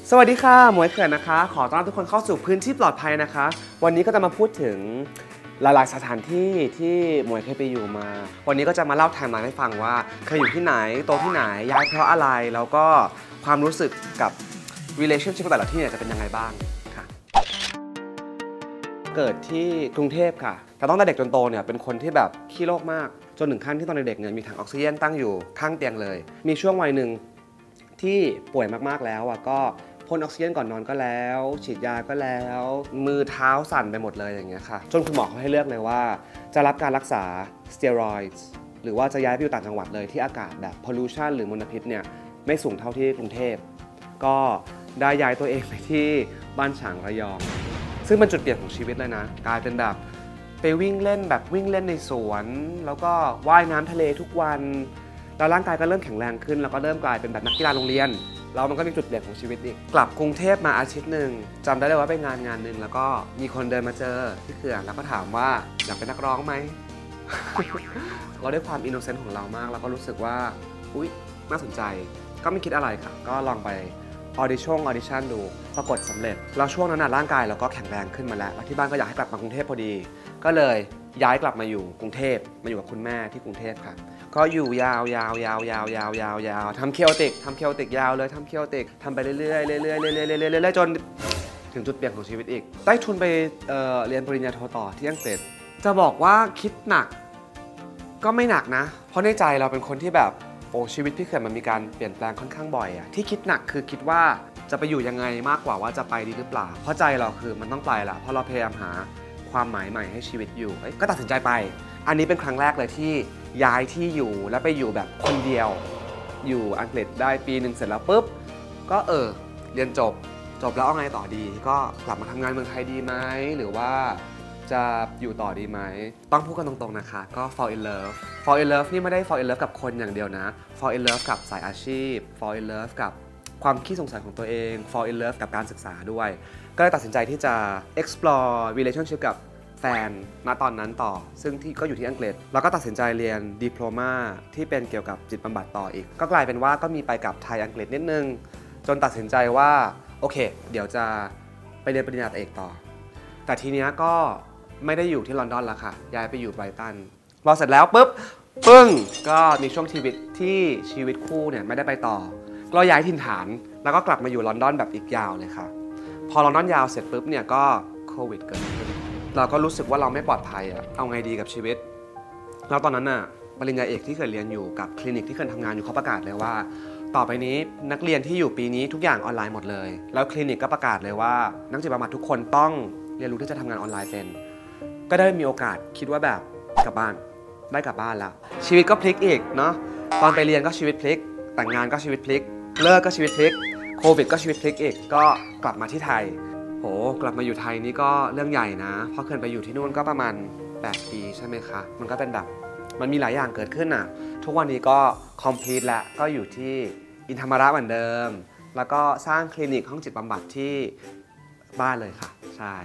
สวัสดีค่ะหมวยเขื่อนนะคะขอต้อนรับทุกคนเข้าสู่พื้นที่ปลอดภัยนะคะวันนี้ก็จะมาพูดถึงหลายๆสถานที่ที่หมวยเคยไปอยู่มาวันนี้ก็จะมาเล่าไทม์ไลน์ให้ฟังว่าเคยอยู่ที่ไหนโตที่ไหนย้ายเพราะอะไรแล้วก็ความรู้สึกกับ relationship แต่ละที่เนี่ยจะเป็นยังไงบ้างค่ะเกิดที่กรุงเทพค่ะแต่ตั้งแต่เด็กจนโตเนี่ยเป็นคนที่แบบขี้โรคมากจนถึงขั้นที่ตอนเด็กเนี่ยมีถังออกซิเจนตั้งอยู่ข้างเตียงเลยมีช่วงวัยหนึ่งที่ป่วยมากๆแล้วก็พ่นออกซิเจนก่อนนอนก็แล้วฉีดยาก็แล้วมือเท้าสั่นไปหมดเลยอย่างเงี้ยค่ะจนคุณหมอเขาให้เลือกเลยว่าจะรับการรักษาสเตียรอยด์หรือว่าจะย้ายไปอยู่ต่างจังหวัดเลยที่อากาศแบบพอลูชันหรือมลพิษเนี่ยไม่สูงเท่าที่กรุงเทพก็ได้ย้ายตัวเองไปที่บ้านฉางระยองซึ่งเป็นจุดเปลี่ยนของชีวิตเลยนะกลายเป็นแบบไปวิ่งเล่นแบบวิ่งเล่นในสวนแล้วก็ว่ายน้ำทะเลทุกวันแล้วร่างกายก็เริ่มแข็งแรงขึ้นแล้วก็เริ่มกลายเป็นแบบนักกีฬาโรงเรียนแล้วมันก็มีจุดเปลี่ยนของชีวิตอีกกลับกรุงเทพมาอาทิตย์หนึ่งจำได้เลยว่าไปงานหนึ่งแล้วก็มีคนเดินมาเจอที่เขื่อนแล้วก็ถามว่าอยากเป็นนักร้องไหม เราได้ความอินโนเซนต์ของเรามากแล้วก็รู้สึกว่าอุ๊ยน่าสนใจก็ไม่คิดอะไรค่ะก็ลองไปออดิชั่นดูปรากฏสำเร็จแล้วช่วงนั้นร่างกายเราก็แข็งแรงขึ้นมาแล้วที่บ้านก็อยากให้กลับมากรุงเทพพอดีก็เลยย้ายกลับมาอยู่กรุงเทพมาอยู่กับคุณแม่ที่กรุงเทพค่ะก็อยู่ยาวทำเคโอติกยาวเลยทำเคโอติกทำไปเรื่อยๆจนถึงจุดเปลี่ยนของชีวิตอีกได้ทุนไปเรียนปริญญาโทต่อที่อังกฤษจะบอกว่าคิดหนักก็ไม่หนักนะเพราะในใจเราเป็นคนที่แบบโอ้ชีวิตพี่เขื่อนมันมีการเปลี่ยนแปลงค่อนข้างบ่อยอะที่คิดหนักคือคิดว่าจะไปอยู่ยังไงมากกว่าว่าจะไปดีหรือเปล่าเพราะใจเราคือมันต้องไปละเพราะเราพยายามหาความหมายใหม่ให้ชีวิตอยู่ก็ตัดสินใจไปอันนี้เป็นครั้งแรกเลยที่ย้ายที่อยู่แล้วไปอยู่แบบคนเดียวอยู่อังกฤษได้ปีหนึ่งเสร็จแล้วปุ๊บก็เรียนจบแล้วเอาไงต่อดีก็กลับมาทำงานเมืองไทยดีไหมหรือว่าจะอยู่ต่อดีไหมต้องพูดกันตรงๆนะคะก็ fall in love นี่ไม่ได้ fall in love กับคนอย่างเดียวนะ fall in love กับสายอาชีพ fall in love กับความขี้สงสัยของตัวเอง fall in love กับการศึกษาด้วยก็เลยตัดสินใจที่จะ explore relationship กับแฟนณตอนนั้นต่อซึ่งที่ก็อยู่ที่อังกฤษแล้วก็ตัดสินใจเรียนดิโพลมาที่เป็นเกี่ยวกับจิตบำบัดต่ออีกก็กลายเป็นว่าก็มีไปกับไทยอังกฤษนิดนึงจนตัดสินใจว่าโอเคเดี๋ยวจะไปเรียนปริญญาเอกต่อแต่ทีเนี้ยก็ไม่ได้อยู่ที่ลอนดอนแล้วค่ะย้ายไปอยู่ไบรตันพอเสร็จแล้วปุ๊บปึ้งก็มีช่วงชีวิตที่ชีวิตคู่เนี่ยไม่ได้ไปต่อก็ย้ายถิ่นฐานแล้วก็กลับมาอยู่ลอนดอนแบบอีกยาวเลยค่ะพอลอนดอนยาวเสร็จปุ๊บเนี่ยก็โควิดเกิดขึ้นเราก็รู้สึกว่าเราไม่ปลอดภัยเอาไงดีกับชีวิตแล้วตอนนั้นน่ะปริญญาเอกที่เคยเรียนอยู่กับคลินิกที่เคยทำงานอยู่เขาประกาศเลยว่าต่อไปนี้นักเรียนที่อยู่ปีนี้ทุกอย่างออนไลน์หมดเลยแล้วคลินิกก็ประกาศเลยว่านักจิตบำบัดทุกคนต้องเรียนรู้ที่จะทำงานออนไลน์เป็นก็ได้มีโอกาสคิดว่าแบบกลับบ้านแล้วชีวิตก็พลิกอีกเนาะตอนไปเรียนก็ชีวิตพลิกแต่งงานก็ชีวิตพลิกเลิกก็ชีวิตพลิกโควิดก็ชีวิตพลิกอีกก็กลับมาที่ไทยโหกลับมาอยู่ไทยนี่ก็เรื่องใหญ่นะเพราะเคยไปอยู่ที่นู่นก็ประมาณ8 ปีใช่ไหมคะมันก็เป็นแบบมันมีหลายอย่างเกิดขึ้นทุกวันนี้ก็คอมพลีทแล้วก็อยู่ที่อินธรรมระเหมือนเดิมแล้วก็สร้างคลินิกห้องจิตบำบัดที่บ้านเลยค่ะใช่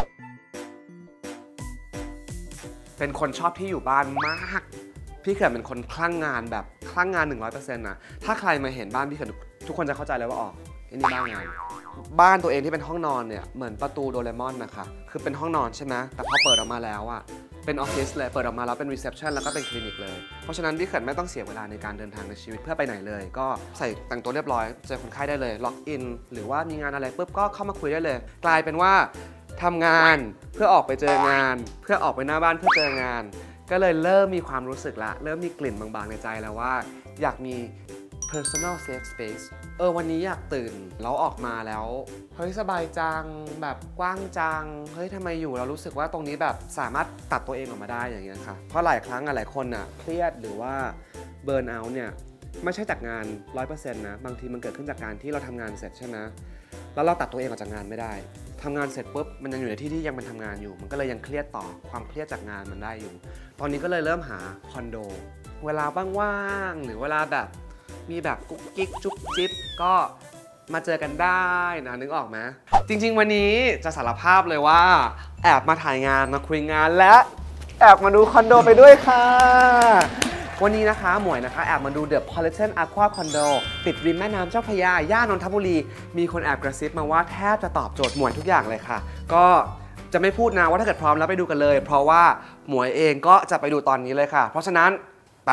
เป็นคนชอบที่อยู่บ้านมากพี่เขื่อนเป็นคนคลั่งงานแบบคลั่งงาน 100% นะถ้าใครมาเห็นบ้านพี่เขื่อนทุกคนจะเข้าใจเลยว่านี่บ้านงานบ้านตัวเองที่เป็นห้องนอนเนี่ยเหมือนประตูโดเรมอนนะคะคือเป็นห้องนอนใช่ไหมแต่พอเปิดออกมาแล้วเป็นออฟฟิศเลยเปิดออกมาแล้วเป็นรีเซพชันแล้วก็เป็นคลินิกเลยเพราะฉะนั้นพี่เขื่อนไม่ต้องเสียเวลาในการเดินทางในชีวิตเพื่อไปไหนเลยก็ใส่แต่งตัวเรียบร้อยเจอคนไข้ได้เลยล็อกอินหรือว่ามีงานอะไรปุ๊บก็เข้ามาคุยได้เลยกลายเป็นว่าทำงานเพื่อออกไปเจองานเพื่อออกไปหน้าบ้านเพื่อเจองานก็เลยเริ่มมีความรู้สึกละเริ่มมีกลิ่นบางๆในใจแล้วว่าอยากมี personal safe space วันนี้อยากตื่นแล้วออกมาแล้วเฮ้ยสบายจังแบบกว้างจังเฮ้ยทำไมอยู่เรารู้สึกว่าตรงนี้แบบสามารถตัดตัวเองออกมาได้อย่างเงี้ยค่ะเพราะหลายครั้งหลายคนเครียดหรือว่าเบิร์นเอาท์เนี่ยไม่ใช่จากงาน 100% นะบางทีมันเกิดขึ้นจากการที่เราทำงานเสร็จใช่ไหมแล้วเราตัดตัวเองออกจากงานไม่ได้ทำงานเสร็จปุ๊บมันยังอยู่ในที่ที่ยังเป็นทำงานอยู่มันก็เลยยังเครียดต่อความเครียดจากงานมันได้อยู่ตอนนี้ก็เลยเริ่มหาคอนโดเวลาว่างๆหรือเวลาแบบมีแบบกุ๊กกิ๊กจุ๊บจิ๊บก็มาเจอกันได้นะนึกออกไหมจริงๆวันนี้จะสารภาพเลยว่าแอบมาถ่ายงานมาคุยงานและแอบมาดูคอนโดไปด้วยค่ะวันนี้นะคะหมวยนะคะแอบมาดู The Pollution Aqua Condo ติดริมแม่น้ำเจ้าพระยาย่านนทบุรีมีคนแอบกระซิบมาว่าแทบจะตอบโจทย์หมวยทุกอย่างเลยค่ะก็จะไม่พูดนะว่าถ้าเกิดพร้อมแล้วไปดูกันเลยเพราะว่าหมวยเองก็จะไปดูตอนนี้เลยค่ะเพราะฉะนั้นไป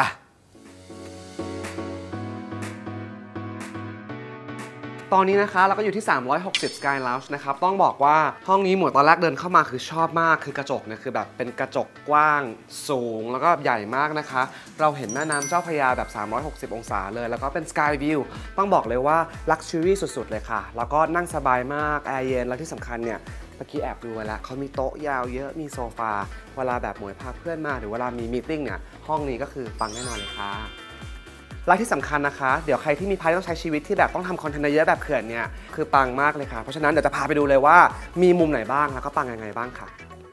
ตอนนี้นะคะเราก็อยู่ที่360 Sky Lounge นะครับต้องบอกว่าห้องนี้หมวยตอนแรกเดินเข้ามาคือชอบมากคือกระจกเนี่ยคือแบบเป็นกระจกกว้างสูงแล้วก็ใหญ่มากนะคะเราเห็นแม่น้ำเจ้าพระยาแบบ360 องศาเลยแล้วก็เป็น Sky View ต้องบอกเลยว่า Luxury สุดๆเลยค่ะแล้วก็นั่งสบายมากแอร์เย็นและที่สำคัญเนี่ยเมื่อกี้แอบดูไว้แล้วเขามีโต๊ะยาวเยอะมีโซฟาเวลาแบบหมวยพาเพื่อนมาหรือเวลามีมีตติ้งเนี่ยห้องนี้ก็คือปังแน่นอนเลยค่ะและที่สำคัญนะคะเดี๋ยวใครที่มีพาร์ทต้องใช้ชีวิตที่แบบต้องทำคอนเทนต์เยอะแบบเขื่อนเนี่ยคือปังมากเลยค่ะเพราะฉะนั้นเดี๋ยวจะพาไปดูเลยว่ามีมุมไหนบ้างแล้วก็ปังยังไงบ้างค่ะ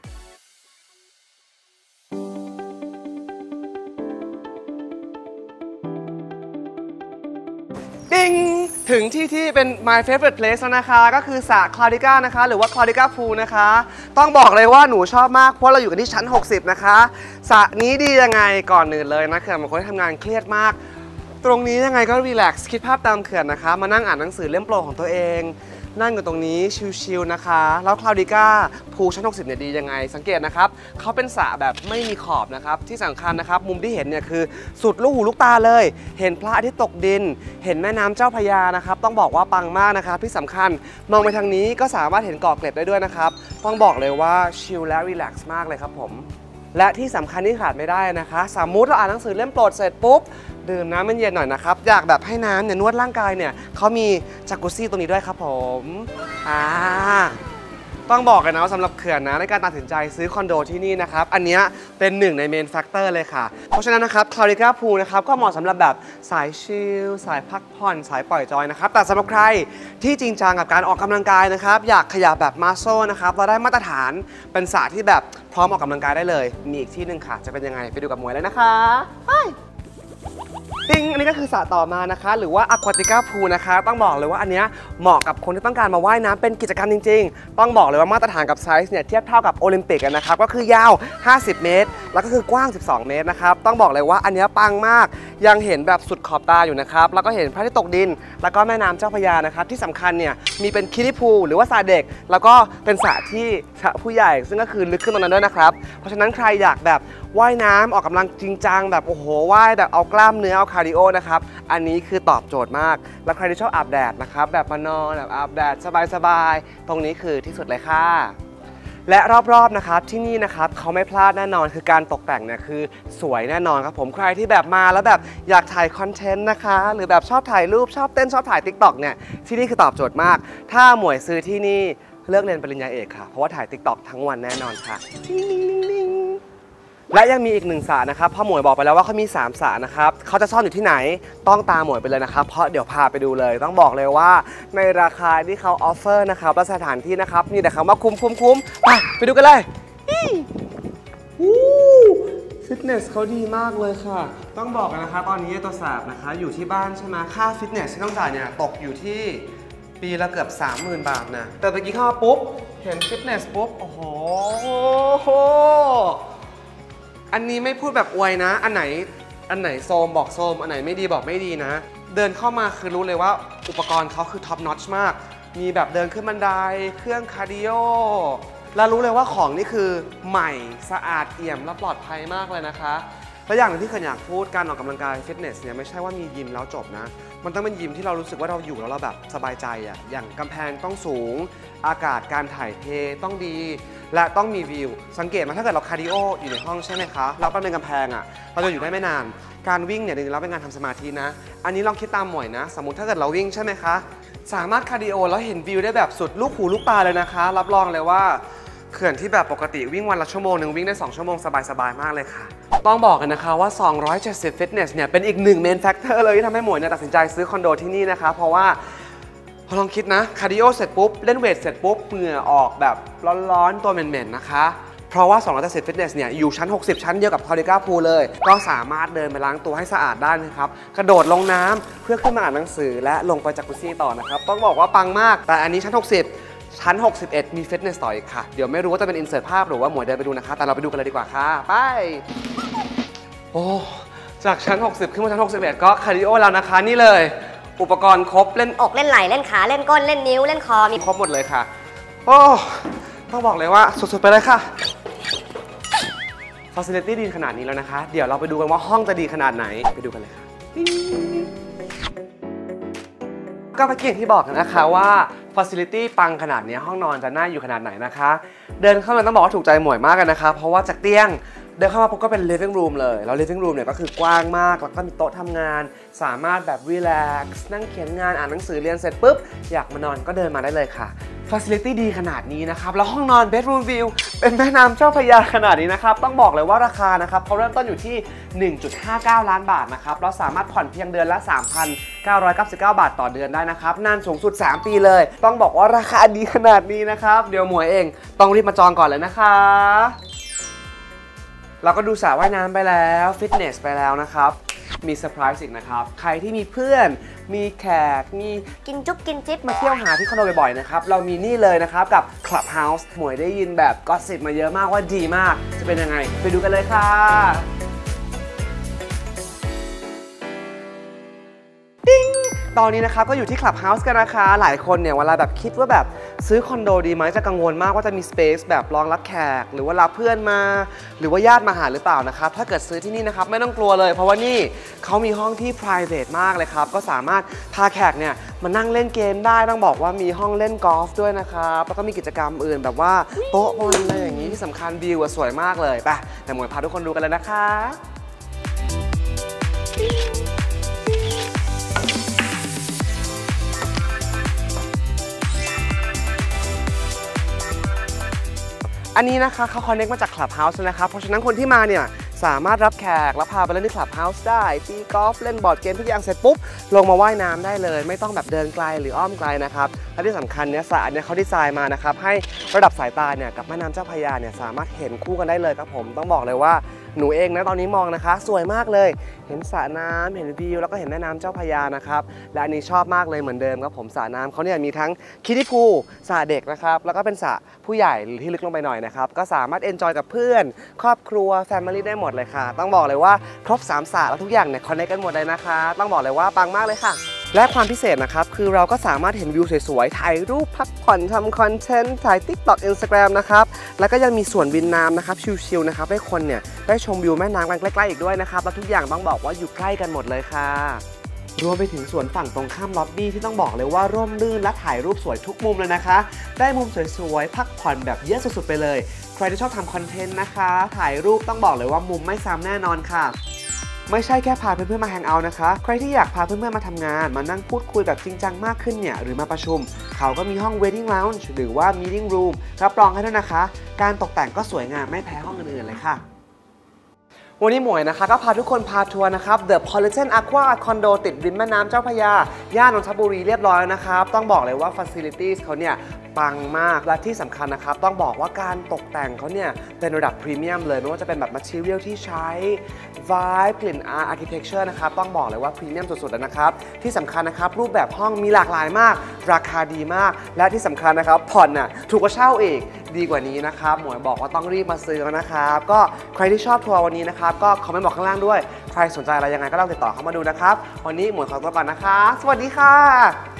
ดิ้งถึงที่เป็น my favorite place แล้วนะคะก็คือสระคลาดิก้านะคะหรือว่าคลาดิก้าพูลนะคะต้องบอกเลยว่าหนูชอบมากเพราะเราอยู่กันที่ชั้น60นะคะสระนี้ดียังไงก่อนอื่นเลยนะเขื่อนบางคนที่ทำงานเครียดมากตรงนี้ยังไงก็รีแลกซ์คิดภาพตามเขื่อนนะคะมานั่งอ่านหนังสือเล่มโปรดของตัวเองนั่งอยู่ตรงนี้ชิลๆนะคะแล้วคลาดิก้าพูลชั้น60เนี่ยดียังไงสังเกตนะครับเขาเป็นสระแบบไม่มีขอบนะครับที่สำคัญนะครับมุมที่เห็นเนี่ยคือสุดลูกหูลูกตาเลยเห็นพระอาทิตย์ตกดินเห็นแม่น้ำเจ้าพระยานะครับต้องบอกว่าปังมากนะครับที่สำคัญมองไปทางนี้ก็สามารถเห็นเกาะเกร็ดได้ด้วยนะครับต้องบอกเลยว่าชิลและรีแลกซ์มากเลยครับผมและที่สำคัญที่ขาดไม่ได้นะคะสมมุติเราอ่านหนังสือเล่มโปรดเสร็จปุ๊บดื่มน้ำมันเย็นหน่อยนะครับอยากแบบให้น้ำเนี่ยนวดร่างกายเนี่ยเขามีจากกุซี่ตรงนี้ด้วยครับผมต้องบอกกันนะว่าสำหรับเขื่อนนะในการตัดสินใจซื้อคอนโดที่นี่นะครับอันนี้เป็นหนึ่งในเมนแฟกเตอร์เลยค่ะเพราะฉะนั้นนะครับคลาดิก้าพูลนะครับก็เหมาะสำหรับแบบสายชิลสายพักผ่อนสายปล่อยจอยนะครับแต่สำหรับใครที่จริงจังกับการออกกำลังกายนะครับอยากขยับแบบมัสโซนะครับเราได้มาตรฐานเป็นสระที่แบบพร้อมออกกำลังกายได้เลยมีอีกที่หนึ่งค่ะจะเป็นยังไงไปดูกับหมวยเลยนะคะไปติ้งอันนี้ก็คือสระต่อมานะคะหรือว่า Aquatica Pool นะคะต้องบอกเลยว่าอันเนี้ยเหมาะกับคนที่ต้องการมาว่ายน้ำเป็นกิจกรรมจริงๆต้องบอกเลยว่ามาตรฐานกับไซส์เนี่ยเทียบเท่ากับโอลิมปิกนะครับก็คือยาว50 เมตรแล้วก็คือกว้าง12 เมตรนะครับต้องบอกเลยว่าอันเนี้ยปังมากยังเห็นแบบสุดขอบตาอยู่นะครับแล้วก็เห็นพระอาทิตย์ตกดินแล้วก็แม่น้ำเจ้าพระยานะครับที่สำคัญเนี่ยมีเป็นคิดดี้พูลหรือว่าสระเด็กแล้วก็เป็นสระที่สระผู้ใหญ่ซึ่งก็คือลึกขึ้นตรงนั้นด้วยนะครับเพราะฉะนั้นใครอยากแบบว่ายน้ำออกกำลังจริงจังแบบโอ้โหว่ายแบบเอากล้ามเนื้อเอาคาร์ดิโอนะครับอันนี้คือตอบโจทย์มากแล้วใครที่ชอบอาบแดดนะครับแบบมานอนแบบอาบแดดสบายๆตรงนี้คือที่สุดเลยค่ะและรอบๆนะครับที่นี่นะครับเขาไม่พลาดแน่นอนคือการตกแต่งเนี่ยคือสวยแน่นอนครับผมใครที่แบบมาแล้วแบบอยากถ่ายคอนเทนต์นะคะหรือแบบชอบถ่ายรูปชอบเต้นชอบถ่าย TikTok เนี่ยที่นี่คือตอบโจทย์มากถ้าหมวยซื้อที่นี่เลือกเรียนปริญญาเอกค่ะเพราะว่าถ่าย TikTok ทั้งวันแน่นอนค่ะและยังมีอีกหนึ่งสระนะครับพ่อหมวยบอกไปแล้วว่าเขามี3สระนะครับเขาจะซ่อนอยู่ที่ไหนต้องตามหมวยไปเลยนะครับเพราะเดี๋ยวพาไปดูเลยต้องบอกเลยว่าในราคาที่เขาออฟเฟอร์นะครับและสถานที่นะครับมีแต่คำว่าคุ้มไปดูกันเลยฟิตเนสเขาดีมากเลยค่ะต้องบอกกันนะคะตอนนี้ตัวแสบนะคะอยู่ที่บ้านใช่ไหมค่าฟิตเนสที่ต้องจ่ายเนี่ยตกอยู่ที่ปีละเกือบ 30,000 บาทนะแต่เมื่อกี้เข้ามาปุ๊บเห็นฟิตเนสปุ๊บโอ้โหอันนี้ไม่พูดแบบอวยนะอันไหนโซมบอกโซมอันไหนไม่ดีบอกไม่ดีนะเดินเข้ามาคือรู้เลยว่าอุปกรณ์เขาคือท็อปนอตช์มากมีแบบเดินขึ้นบันไดเครื่องคาร์ดิโอแล้วรู้เลยว่าของนี่คือใหม่สะอาดเอี่ยมและปลอดภัยมากเลยนะคะและอย่างหนึ่งที่เคยอยากพูดการออกกำลังกายฟิตเนสเนี่ยไม่ใช่ว่ามียิมแล้วจบนะมันต้องเป็นยิมที่เรารู้สึกว่าเราอยู่แล้วเราแบบสบายใจอ่ะอย่างกำแพงต้องสูงอากาศการถ่ายเทต้องดีและต้องมีวิวสังเกตมาถ้าเกิดเราคาร์ดิโออยู่ในห้องใช่ไหมคะเราเป็นกำแพงอ่ะเราจะอยู่ได้ไม่นานการวิ่งเนี่ยจริงๆแล้วเป็นการทำสมาธินะอันนี้ลองคิดตามหมวยนะสมมุติถ้าเกิดเราวิ่งใช่ไหมคะสามารถคาร์ดิโอแล้วเห็นวิวได้แบบสุดลูกหูลูกตาเลยนะคะรับรองเลยว่าเขื่อนที่แบบปกติวิ่งวันละชั่วโมงหนึ่งวิ่งได้2 ชั่วโมงสบายๆมากเลยค่ะต้องบอกกันนะคะว่า270ฟิตเนสเนี่ยเป็นอีกหนึ่งเมนแฟกเตอร์เลยที่ทำให้หมวยเนี่ยตัดสินใจซื้อคอนโดที่นี่นะคะเพราะว่าลองคิดนะคาร์ดิโอเสร็จปุ๊บเล่นเวทเสร็จปุ๊บเหงื่อออกแบบร้อนๆตัวเหม็นๆนะคะเพราะว่า270ฟิตเนสเนี่ยอยู่ชั้น60ชั้นเดียวกับคลาดิก้าพูลเลยก็สามารถเดินไปล้างตัวให้สะอาดได้นะครับกระโดดลงน้ำเพื่อขึ้นมาอ่านหนังสือและลงไปจากกุซี่ต่อนะครับต้องบอกว่าปังมากแต่อันนี้ชั้น60ชั้น61มีฟิตเนสต่ออีกค่ะเดี๋ยวไม่รู้ว่าจะเป็นอินเสิร์ตภาพหรือว่าหมวยเดินไปดูนะคะแต่เราไปดูกันเลยดีกว่าค่ะไปโอ้จากชั้น 60 ขึ้นมาชั้น 61 ก็คาร์ดิโอแล้วนะคะนี่เลยอุปกรณ์ครบเล่นอกเล่นไหล่เล่นขาเล่นก้นเล่นนิ้วเล่นคอมีครบหมดเลยค่ะโอ้ต้องบอกเลยว่าสุดๆไปเลยค่ะ Facility ดีขนาดนี้แล้วนะคะเดี๋ยวเราไปดูกันว่าห้องจะดีขนาดไหนไปดูกันเลยค่ะก็เมื่อกี้ที่บอกนะคะว่า Facility ปังขนาดนี้ห้องนอนจะน่าอยู่ขนาดไหนนะคะเดินเข้ามาต้องบอกว่าถูกใจหมวยมากกันนะคะเพราะว่าจากเตียงเดินเข้ามาปุ๊บก็เป็น living room เลยแล้ว living room เนี่ยก็คือกว้างมากแล้วก็มีโต๊ะทำงานสามารถแบบ relax นั่งเขียนงานอ่านหนังสือเรียนเสร็จปุ๊บอยากมานอนก็เดินมาได้เลยค่ะ Facility ดีขนาดนี้นะครับแล้วห้องนอน bedroom view เป็นแม่น้ำเจ้าพระยาขนาดนี้นะครับต้องบอกเลยว่าราคานะครับเขาเริ่มต้นอยู่ที่ 1.59 ล้านบาทนะครับเราสามารถผ่อนเพียงเดือนละ 3,999 บาทต่อเดือนได้นะครับนานสูงสุด3 ปีเลยต้องบอกว่าราคาดีขนาดนี้นะครับเดี๋ยวหมวยเองต้องรีบมาจองก่อนเลยนะคะเราก็ดูสระว่ายน้ำไปแล้วฟิตเนสไปแล้วนะครับมีเซอร์ไพรส์อีกนะครับใครที่มีเพื่อนมีแขกมีกินจุ๊บกินจิ๊บมาเที่ยวหาที่คอนโดบ่อยๆนะครับเรามีนี่เลยนะครับกับ Clubhouse หมวยได้ยินแบบก็สิบมาเยอะมากว่าดีมากจะเป็นยังไงไปดูกันเลยค่ะตอนนี้นะครับก็อยู่ที่ Clubhouse กันนะคะหลายคนเนี่ยเวลาแบบคิดว่าแบบซื้อคอนโดดีไหมจะกังวลมากว่าจะมี Space แบบรองรับแขกหรือว่ารับเพื่อนมาหรือว่าญาติมาหาหรือเปล่านะครับถ้าเกิดซื้อที่นี่นะครับไม่ต้องกลัวเลยเพราะว่านี่เขามีห้องที่ private มากเลยครับก็สามารถพาแขกเนี่ยมานั่งเล่นเกมได้ต้องบอกว่ามีห้องเล่นกอล์ฟด้วยนะครับแล้วก็มีกิจกรรมอื่นแบบว่าโต๊ะบอลอะไรอย่างนี้ที่สำคัญวิวสวยมากเลยไปแต่หมวยพาทุกคนดูกันเลยนะคะอันนี้นะคะเขา connect มาจาก Clubhouse นะครับเพราะฉะนั้นคนที่มาเนี่ยสามารถรับแขกแล้วพาไปเล่นที่ Clubhouse ได้ตีกอล์ฟเล่นบอร์ดเกมทุกอย่างเสร็จปุ๊บลงมาว่ายน้ำได้เลยไม่ต้องแบบเดินไกลหรืออ้อมไกลนะครับและที่สำคัญเนี่ยสระเนี่ยเขาดีไซน์มานะครับให้ระดับสายตาเนี่ยกับแม่น้ำเจ้าพระยาเนี่ยสามารถเห็นคู่กันได้เลยครับผมต้องบอกเลยว่าหนูเองนะตอนนี้มองนะคะสวยมากเลยเห็นสระน้ำเห็นวิวแล้วก็เห็นแม่น้ำเจ้าพระยานะครับและอันนี้ชอบมากเลยเหมือนเดิมครับผมสระน้ำเขาเนี่ยมีทั้งคิดดี้พูลสระเด็กนะครับแล้วก็เป็นสระผู้ใหญ่หรือที่ลึกลงไปหน่อยนะครับก็สามารถเอนจอยกับเพื่อนครอบครัวแฟมิลี่ได้หมดเลยค่ะต้องบอกเลยว่าครบ3สระแล้วทุกอย่างเนี่ยคอนเนคกันหมดเลยนะคะต้องบอกเลยว่าปังมากเลยค่ะและความพิเศษนะครับคือเราก็สามารถเห็นวิวสวยๆถ่ายรูปพักผ่อนทำคอนเทนต์ถ่าย TikTok Instagram นะครับแล้วก็ยังมีสวนวินน้ำนะครับชิลๆนะครับให้คนเนี่ยได้ชมวิวแม่น้ำกันใกล้ๆอีกด้วยนะครับแล้วทุกอย่างต้องบอกว่าอยู่ใกล้กันหมดเลยค่ะรวมไปถึงสวนฝั่งตรงข้ามล็อบบี้ที่ต้องบอกเลยว่าร่มรื่นและถ่ายรูปสวยทุกมุมเลยนะคะได้มุมสวยๆพักผ่อนแบบเยอะสุดๆไปเลยใครที่ชอบทำคอนเทนต์นะคะถ่ายรูปต้องบอกเลยว่ามุมไม่ซ้ำแน่นอนค่ะไม่ใช่แค่พาเพื่อนๆมาแฮงเอาท์นะคะใครที่อยากพาเพื่อนๆมาทำงานมานั่งพูดคุยแบบจริงจังมากขึ้นเนี่ยหรือมาประชุมเขาก็มีห้อง wedding lounge หรือว่า meeting room รับรองให้ด้วยนะคะการตกแต่งก็สวยงามไม่แพ้ห้องอื่นๆเลยค่ะวันนี้หมวยนะคะก็พาทุกคนพาทัวร์นะครับ The Politan Aqua Condo ติดริมแม่น้ำเจ้าพระยาย่านนทบุรีเรียบร้อยแล้วนะครับต้องบอกเลยว่า Facilities เขาเนี่ยปังมากและที่สำคัญนะครับต้องบอกว่าการตกแต่งเขาเนี่ยเป็นระดับพรีเมียมเลยไม่ว่าจะเป็นแบบ material ที่ใช้ vibe กลิ่น architecture นะครับต้องบอกเลยว่าพรีเมียมสุดๆแล้วนะครับที่สำคัญนะครับรูปแบบห้องมีหลากหลายมากราคาดีมากและที่สำคัญนะครับผ่อนน่ะถูกกว่าเช่าอีกดีกว่านี้นะครับหมวยบอกว่าต้องรีบมาซื้อนะครับก็ใครที่ชอบทัวร์วันนี้นะครับก็คอมเมนต์บอกข้างล่างด้วยใครสนใจอะไรยังไงก็ลองติดต่อเข้ามาดูนะครับวันนี้หมวยขอตัวก่อนนะคะสวัสดีค่ะ